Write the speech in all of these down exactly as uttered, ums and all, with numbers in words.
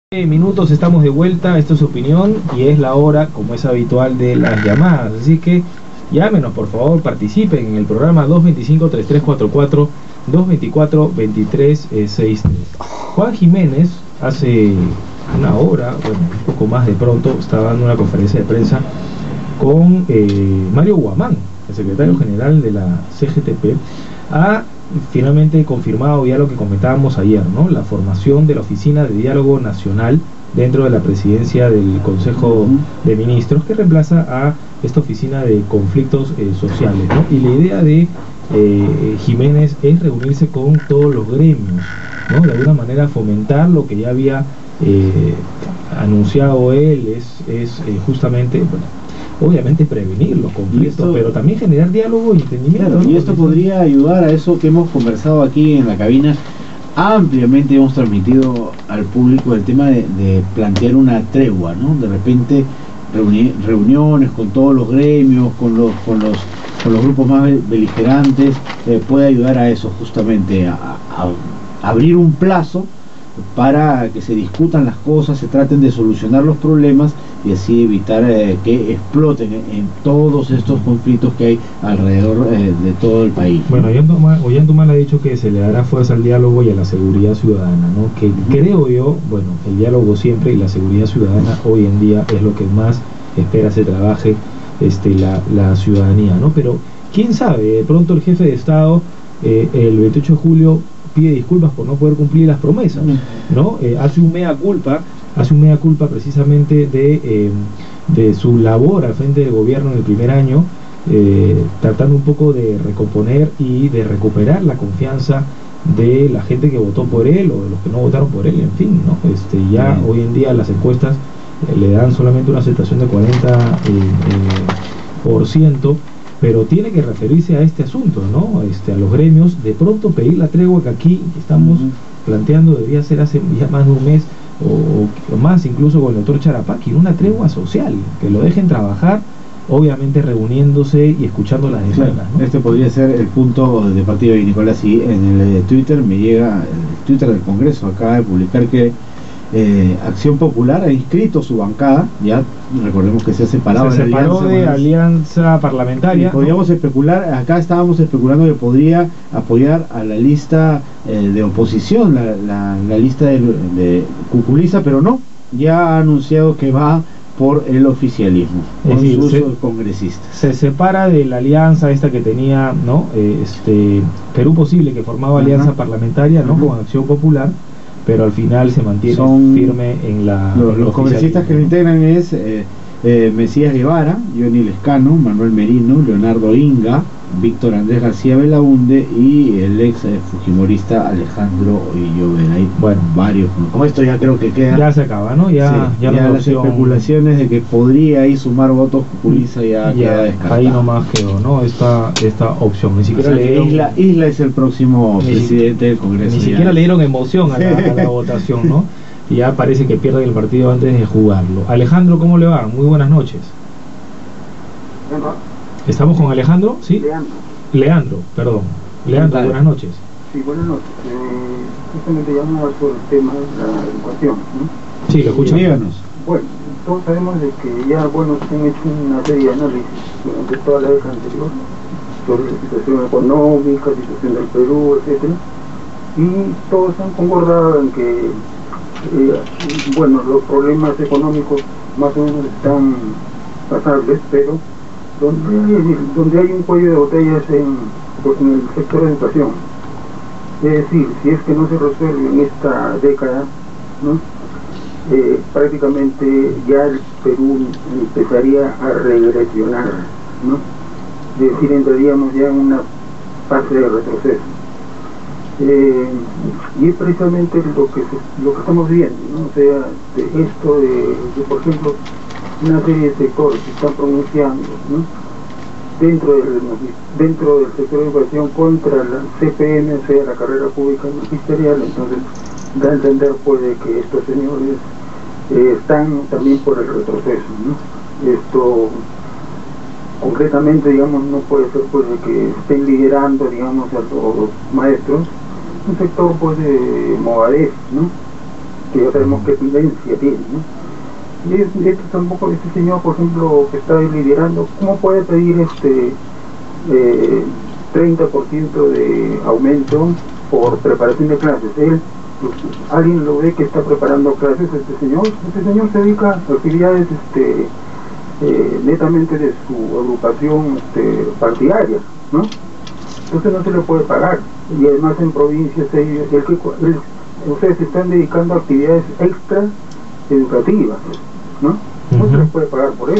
Minutos estamos de vuelta, esto es su opinión y es la hora, como es habitual, de las llamadas, así que llámenos por favor, participen en el programa dos veinticinco, treinta y tres cuarenta y cuatro, dos veinticuatro, veintitrés sesenta y tres. Juan Jiménez hace una hora, bueno, un poco más de pronto, estaba dando una conferencia de prensa con eh, Mario Guamán, el secretario general de la C G T P. Ha finalmente confirmado ya lo que comentábamos ayer, ¿no? La formación de la Oficina de Diálogo Nacional dentro de la presidencia del Consejo de Ministros, que reemplaza a esta Oficina de Conflictos eh, Sociales, ¿no? Y la idea de eh, Jiménez es reunirse con todos los gremios, ¿no? De alguna manera fomentar lo que ya había eh, anunciado él, es, es eh, justamente, bueno, obviamente prevenir los conflictos, esto, pero también generar diálogo y entendimiento. Claro, ¿no? Y esto podría ayudar a eso que hemos conversado aquí en la cabina. Ampliamente hemos transmitido al público el tema de, de plantear una tregua, ¿no? De repente reuni reuniones con todos los gremios, con los, con los, con los grupos más beligerantes, eh, puede ayudar a eso, justamente, a, a, a abrir un plazo para que se discutan las cosas, se traten de solucionar los problemas y así evitar eh, que exploten en, en todos estos conflictos que hay alrededor eh, de todo el país. Bueno, Ollantuma ha dicho que se le dará fuerza al diálogo y a la seguridad ciudadana, ¿no? Que uh-huh. creo yo, bueno, el diálogo siempre y la seguridad ciudadana hoy en día es lo que más espera se trabaje este, la, la ciudadanía, ¿no? Pero quién sabe, de pronto el jefe de Estado eh, el veintiocho de julio pide disculpas por no poder cumplir las promesas, ¿no? Eh, hace un mea culpa, hace un mea culpa precisamente de, eh, de su labor al frente del gobierno en el primer año, eh, tratando un poco de recomponer y de recuperar la confianza de la gente que votó por él o de los que no votaron por él, en fin, ¿no? Este, ya Bien. Hoy en día las encuestas eh, le dan solamente una aceptación de cuarenta eh, eh, por ciento, pero tiene que referirse a este asunto, ¿no? Este, a los gremios, de pronto pedir la tregua que aquí estamos uh-huh. planteando debería ser hace ya más de un mes o, o más, incluso con el doctor Charapaqui, una tregua social, que lo dejen trabajar, obviamente reuniéndose y escuchando las demandas, claro, ¿no? Este podría ser el punto de partida de Nicolás. Y en el Twitter me llega, el Twitter del Congreso acaba de publicar que Eh, Acción Popular ha inscrito su bancada, ya recordemos que se ha separado, se de, separó alianza, de alianza parlamentaria. Podríamos ¿no? especular, acá estábamos especulando que podría apoyar a la lista eh, de oposición, la, la, la lista de, de Cuculiza, pero no, ya ha anunciado que va por el oficialismo, es con decir, sus se, congresistas. Se separa de la alianza esta que tenía, ¿no? Eh, este Perú Posible, que formaba alianza uh-huh. parlamentaria, ¿no? Uh-huh. con Acción Popular, pero al final se mantiene Son firme en la... Los, en los congresistas que lo integran es eh, eh, Mesías Guevara, Johnny Lescano, Manuel Merino, Leonardo Inga, Víctor Andrés García Belaunde y el ex eh, fujimorista Alejandro Llobera. Hay bueno, varios. ¿no? Como esto ya creo que queda... Ya se acaba, ¿no? Ya, sí, ya, ya las opción... especulaciones de que podría ahí sumar votos Cuculiza ya, ya queda descartado. Ahí nomás quedó, ¿no? Esta, esta opción. Ni siquiera o sea, le dieron... Isla, Isla es el próximo ni presidente del Congreso. Ni siquiera le dieron emoción a la, a la votación, ¿no? Y ya parece que pierden el partido antes de jugarlo. Alejandro, ¿cómo le va? Muy buenas noches. ¿Estamos con Alejandro? ¿Sí? Leandro. Leandro, perdón. Leandro, buenas noches. Sí, buenas noches. Eh, justamente llamaba por el tema de la educación, ¿no? Sí, lo escuchamos. Díganos. Bueno, todos sabemos de que ya, bueno, se han hecho una serie de análisis durante toda la década anterior sobre la situación económica, la situación del Perú, etcétera, y todos han concordado en que, eh, bueno, los problemas económicos más o menos están pasables, pero donde, donde hay un cuello de botellas en, pues, en el sector de educación. Es decir, si es que no se resuelve en esta década, ¿no? Eh, prácticamente ya el Perú empezaría a regresionar, ¿no? Es decir, entraríamos ya en una fase de retroceso. Eh, y es precisamente lo que, se, lo que estamos viendo, ¿no? O sea, de esto de, de, por ejemplo, una serie de sectores que están pronunciando, ¿no? dentro del, dentro del sector de educación contra la C P M, o sea, la carrera pública magisterial. Entonces da a entender pues de que estos señores eh, están también por el retroceso, ¿no? Esto concretamente, digamos, no puede ser pues de que estén liderando, digamos, a los maestros, un sector pues de Movadef, ¿no? que ya sabemos qué tendencia tiene, ¿no? Y es, esto tampoco, este señor, por ejemplo, que está liderando, ¿cómo puede pedir este eh, treinta por ciento de aumento por preparación de clases? Él, pues, alguien lo ve que está preparando clases, este señor, este señor se dedica a actividades este, eh, netamente de su agrupación este, partidaria, ¿no? Entonces no se le puede pagar, y además en provincias el, el, el, ustedes se están dedicando a actividades extra educativas, ¿no? No uh-huh. se les puede pagar por eso.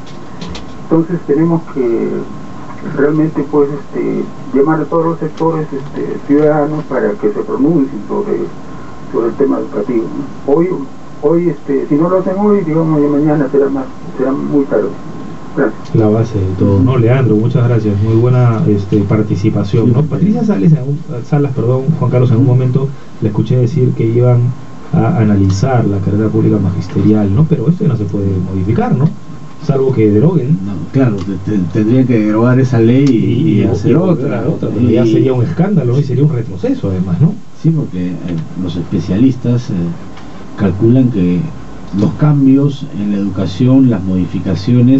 Entonces tenemos que realmente pues este llamar a todos los sectores este, ciudadanos para que se pronuncien sobre, sobre el tema educativo, ¿no? Hoy, hoy este, si no lo hacen hoy, digamos ya mañana será más, será muy tarde. Gracias. La base de todo, ¿no? Leandro, muchas gracias, muy buena este, participación, ¿no? Patricia Salas, en un, Salas, perdón, Juan Carlos, en un momento le escuché decir que iban a analizar la carrera pública magisterial, ¿no? Pero esto no se puede modificar, ¿no? Salvo que deroguen. No, claro, te, te, tendrían que derogar esa ley y, y, y hacer y otra, otra, pero y, ya sería un escándalo y sería un retroceso además, ¿no? Sí, porque eh, los especialistas eh, calculan que los cambios en la educación, las modificaciones,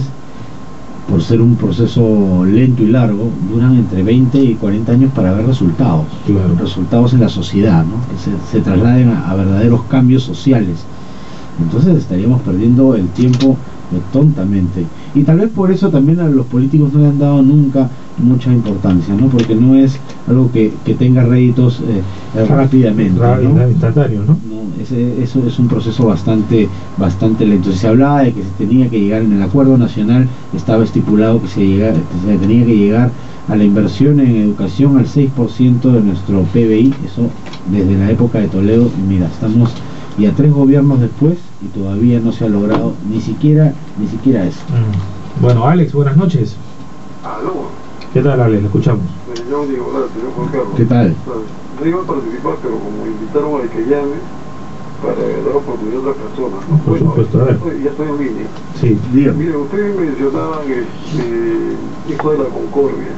por ser un proceso lento y largo, duran entre veinte y cuarenta años para ver resultados, claro. resultados en la sociedad, ¿no? Que se, se trasladen a, a verdaderos cambios sociales. Entonces estaríamos perdiendo el tiempo eh, tontamente. Y tal vez por eso también a los políticos no le han dado nunca mucha importancia, ¿no? Porque no es algo que, que tenga réditos eh, rápidamente, ¿no? Instantáneo, ¿no? No, ese, eso es un proceso bastante bastante lento. Si se hablaba de que se tenía que llegar en el acuerdo nacional, estaba estipulado que se, llega, que se tenía que llegar a la inversión en educación al seis por ciento de nuestro P B I, eso desde la época de Toledo. Mira, estamos ya tres gobiernos después y todavía no se ha logrado ni siquiera ni siquiera eso. Mm. Bueno, Alex, buenas noches. Aló. ¿Qué tal, Alex? ¿Le escuchamos? Yo digo, hola, señor Juan Carlos. ¿Qué tal? No iba a participar, pero como invitaron al que llame para dar oportunidad a otras personas, ¿no? Por bueno, supuesto, a ver. Ya estoy en línea. Sí, dígame. Mire, ustedes mencionaban este, esto de la concordia.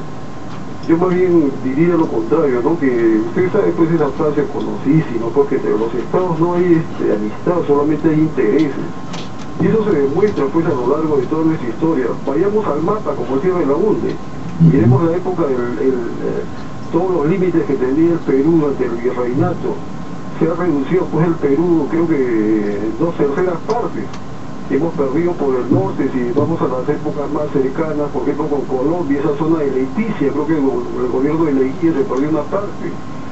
Yo más bien diría lo contrario, ¿no? Que ustedes saben pues esa frase conocidísima, porque de los estados no hay este, amistad, solamente hay intereses. Y eso se demuestra pues a lo largo de toda nuestra historia. Vayamos al mapa, como decía Belaunde, miremos la época del el, eh, todos los límites que tenía el Perú ante el virreinato. Se ha reducido pues el Perú, creo que dos terceras partes. Hemos perdido por el norte, si vamos a las épocas más cercanas, por ejemplo con Colombia, esa zona de Leticia, creo que el, el gobierno de Leticia se perdió una parte.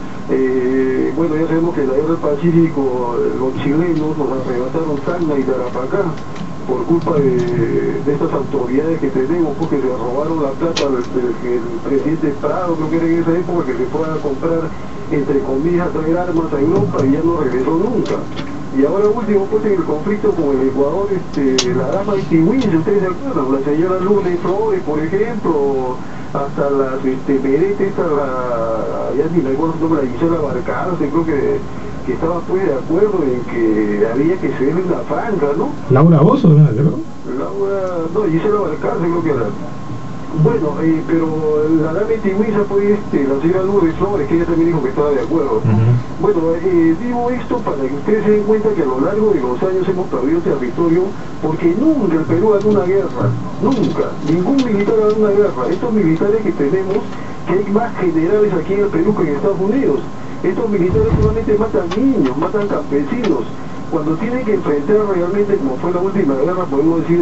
Eh, bueno, ya sabemos que en la guerra del Pacífico los chilenos nos arrebataron Tacna y Tarapacá por culpa de, de estas autoridades que tenemos, porque se robaron la plata del, del, del presidente Prado, creo que era en esa época, que se fue a comprar, entre comillas, traer armas a Europa y ya no regresó nunca. Y ahora último, pues en el conflicto con el Ecuador, este, la dama de Itiwin, si ustedes se acuerdan, la señora Lourdes Flores, por ejemplo, hasta las este, Merete, esta, la, ya ni me acuerdo su nombre, la Gisela Barcarce, creo que, que estaba pues de acuerdo en que había que cederle una franja, ¿no? Laura Bozo, ¿no? Laura, no, Gisela Barcarce creo que era. Bueno, eh, pero la dama Itiwiza fue este, la señora Lourdes Flores, que ella también dijo que estaba de acuerdo. Uh-huh. Bueno, eh, digo esto para que ustedes se den cuenta que a lo largo de los años hemos perdido territorio, porque nunca el Perú ganó una guerra, nunca, ningún militar ganó una guerra. Estos militares que tenemos, que hay más generales aquí en el Perú que en Estados Unidos, estos militares solamente matan niños, matan campesinos. Cuando tienen que enfrentar realmente, como fue la última guerra, podemos decir,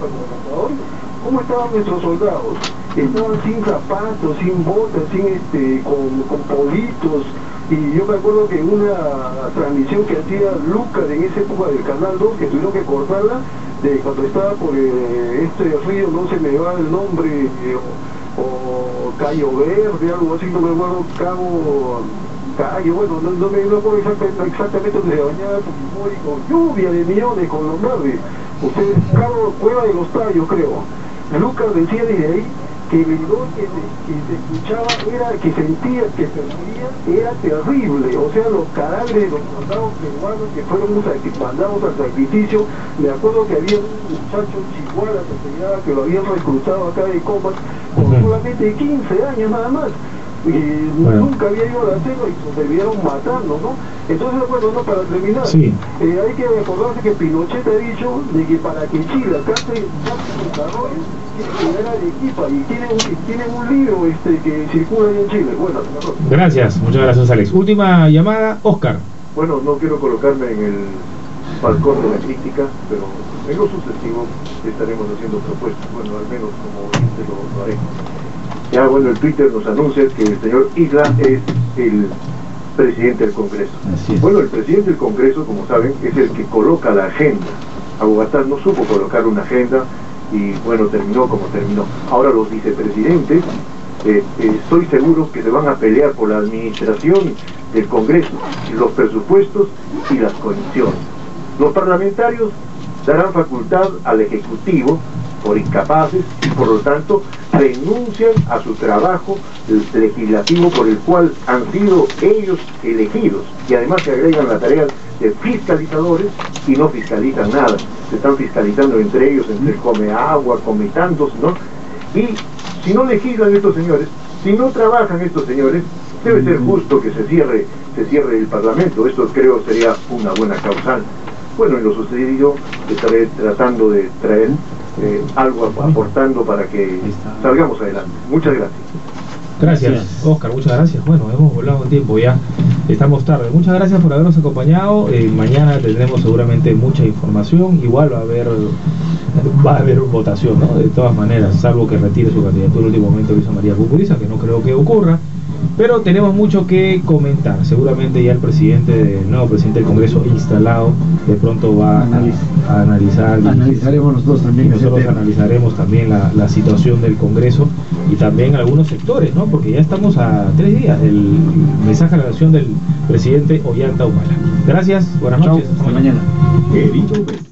¿cómo estaban nuestros soldados? Estaban sin zapatos, sin botas, sin este, con, con politos. Y yo me acuerdo que en una transmisión que hacía Lucas en esa época del Canal dos, que tuvieron que cortarla, de cuando estaba por eh, este río, no se me va el nombre, eh, o, o Cayo Verde, algo así, no me acuerdo, Cabo Cayo, bueno, no, no me acuerdo exactamente, exactamente donde se bañaba Fujimori con lluvia de millones, con Lombardi. Ustedes, Cabo Cueva de los Tallos, creo. Lucas decía desde ahí que el hedor que se, que se escuchaba era, que sentía, que se moría, era terrible. O sea, los cadáveres de los soldados peruanos que fueron mandados al sacrificio. Me acuerdo que había un muchacho chihuahua que se llamaba, que lo habían reclutado acá de Comas con solamente quince años nada más. Y bueno, nunca había ido a la selva y se debieron matando, ¿no? Entonces, bueno, no, para terminar, sí. eh, hay que acordarse que Pinochet ha dicho de que para que Chile alcance su desarrollo, tiene que llegar a Arequipa, y tienen un, tienen un libro este, que circula ahí en Chile. Bueno, gracias, muchas gracias, Alex. Última llamada, Oscar. Bueno, no quiero colocarme en el balcón de la crítica, pero en lo sucesivo estaremos haciendo propuestas, bueno, al menos como dice lo, lo haré. Ya, bueno, el Twitter nos anuncia que el señor Isla es el presidente del Congreso. Bueno, el presidente del Congreso, como saben, es el que coloca la agenda. Aguatar no supo colocar una agenda y, bueno, terminó como terminó. Ahora los vicepresidentes, eh, eh, estoy seguro que se van a pelear por la administración del Congreso, los presupuestos y las comisiones. Los parlamentarios darán facultad al Ejecutivo por incapaces y por lo tanto renuncian a su trabajo legislativo por el cual han sido ellos elegidos, y además se agregan la tarea de fiscalizadores y no fiscalizan nada, se están fiscalizando entre ellos, entre come agua, come tantos, ¿no? Y si no legislan estos señores, si no trabajan estos señores, debe ser justo que se cierre, se cierre el Parlamento. Esto creo sería una buena causal. Bueno, en lo sucedido estaré tratando de traer eh, algo aportando para que salgamos adelante. Muchas gracias. Gracias, gracias, Oscar, muchas gracias. Bueno, hemos volado un tiempo ya, estamos tarde. Muchas gracias por habernos acompañado. Eh, mañana tendremos seguramente mucha información. Igual va a haber va a haber votación, ¿no? De todas maneras, salvo que retire su candidatura en el último momento que hizo María Cucuriza, que no creo que ocurra. Pero tenemos mucho que comentar. Seguramente ya el presidente, el nuevo presidente del Congreso instalado, de pronto va a, a analizar. Analizaremos nosotros también. Nosotros analizaremos también la, la situación del Congreso y también algunos sectores, ¿no? Porque ya estamos a tres días del mensaje a la nación del presidente Ollanta Humala. Gracias, buenas noches. Hasta mañana. Querido